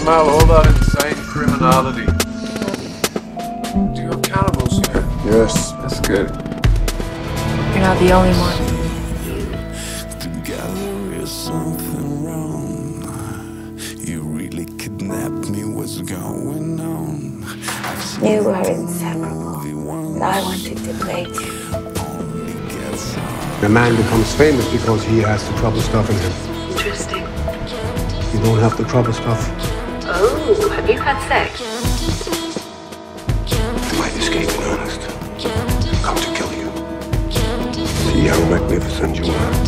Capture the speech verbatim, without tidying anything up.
smell all that insane criminality. Do you have cannibals here? Yes. That's good. You're not the only one. Together is something wrong. You really kidnapped me. What's going on? You are inseparable. And I wanted to play too. A man becomes famous because he has the trouble stuff in him. Interesting. You don't have the trouble stuff. Oh, have you had sex? You might escape in earnest. Come to kill you. See how magnificent you are.